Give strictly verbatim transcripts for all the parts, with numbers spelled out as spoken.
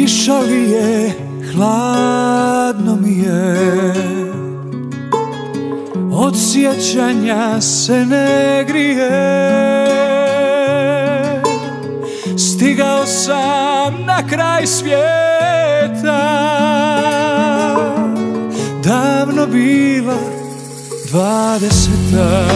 Kiša lije, hladno mi je, od sjećanja se ne grije. Stigao sam na kraj svijeta, davno bila dvadeseta.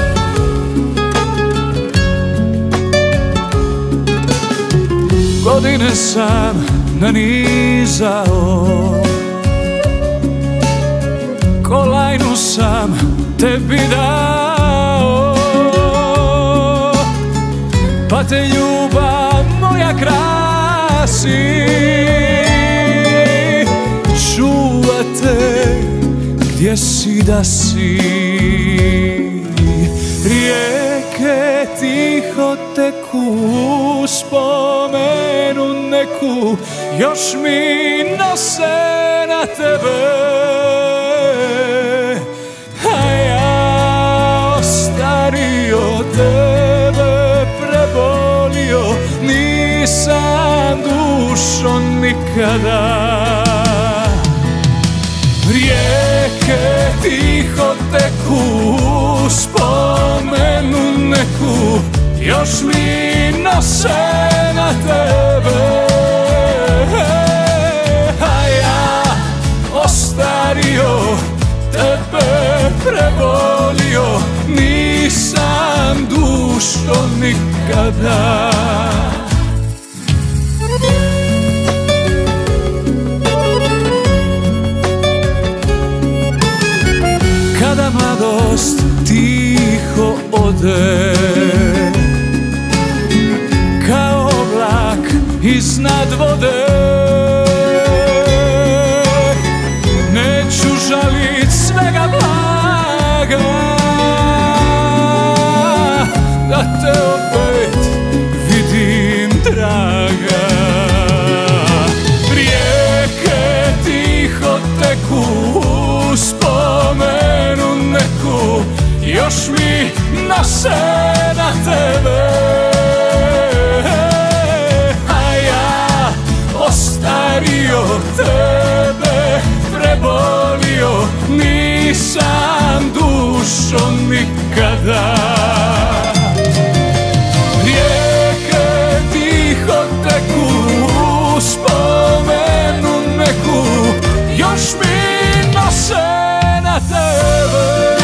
Godine sam nanizao, kolajnu sam tebi dao, pa te ljubav moja krasi, čuva te gdje si da si. Rijeke tiho teku, spomenu neku još mi nose na tebe, a ja ostario, tebe prebolio, nisam dušo nikada. Rijeke tiho teku, spomenu neku još mi nose na tebe, a ja ostario, tebe prebolio, nisam dušo nikada. Kada mladost tiho ode, kao oblak iznad vode, neću žalit svega blaga, da te opet vidim draga. Rijeke tiho teku, spomenu neku još mi nose na tebe, a ja ostario, tebe prebolio, nisam dušo nikada. Rijeke tiho teku, spomenu neku još mi nose na tebe,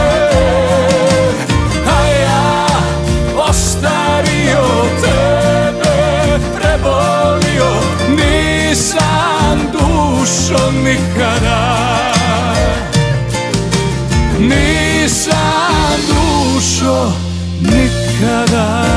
a ja ostario, tebe prebolio, nisam dušo nikada, nisam dušo nikada.